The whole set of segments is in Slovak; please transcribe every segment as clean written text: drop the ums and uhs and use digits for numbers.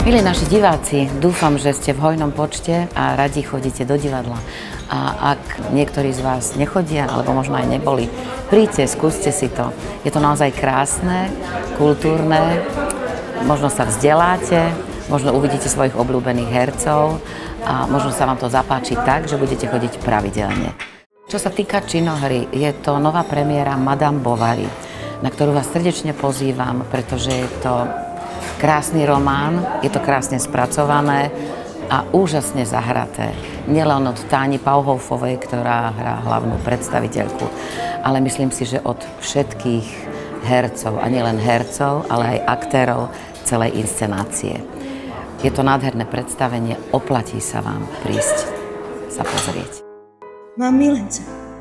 Milí naši diváci, dúfam, že ste v hojnom počte a radi chodíte do divadla. A ak niektorí z vás nechodia, alebo možno aj neboli, príďte, skúste si to. Je to naozaj krásne, kultúrne, možno sa vzdeláte, možno uvidíte svojich obľúbených hercov a možno sa vám to zapáči tak, že budete chodiť pravidelne. Čo sa týka činohry, je to nová premiéra Madame Bovary, na ktorú vás srdečne pozývam, pretože je to krásny román, je to krásne spracované a úžasne zahraté. Nielen od Táni Pauhoufovej, ktorá hrá hlavnú predstaviteľku, ale myslím si, že od všetkých hercov, a nielen hercov, ale aj aktérov celej inscenácie. Je to nádherné predstavenie, oplatí sa vám prísť sa pozrieť. Mám milenca.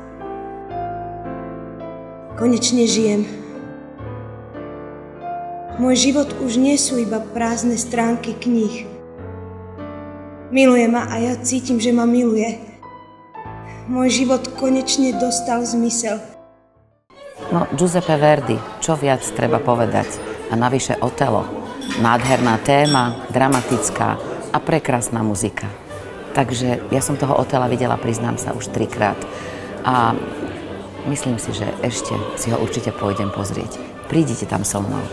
Konečne žijem. Môj život už nie sú iba prázdne stránky kníh. Miluje ma a ja cítim, že ma miluje. Môj život konečne dostal zmysel. No, Giuseppe Verdi, čo viac treba povedať? A navyše Otelo. Nádherná téma, dramatická a prekrásna muzika. Takže ja som toho Otela videla, priznám sa, už 3-krát. A myslím si, že ešte si ho určite pôjdem pozrieť. Prídite tam so mnou.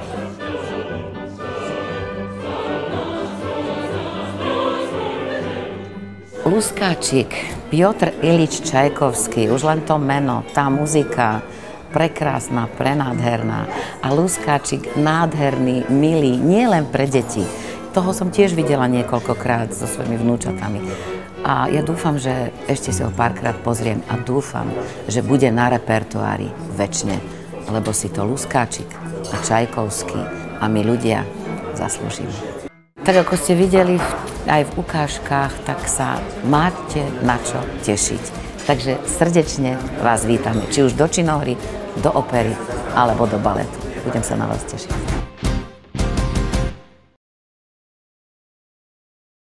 Luskáčik, Piotr Ilič Čajkovský, už len to meno, tá muzika, prekrásna, prenádherná. A Luskáčik nádherný, milý, nie len pre deti. Toho som tiež videla niekoľkokrát so svojimi vnúčatami. A ja dúfam, že ešte si ho párkrát pozriem a dúfam, že bude na repertoári večne, lebo si to Luskáčik a Čajkovský a my ľudia zaslúžime. Tak ako ste videli aj v ukážkach, tak sa máte na čo tešiť. Takže srdečne vás vítame, či už do činohry, do opery alebo do baletu. Budem sa na vás tešiť.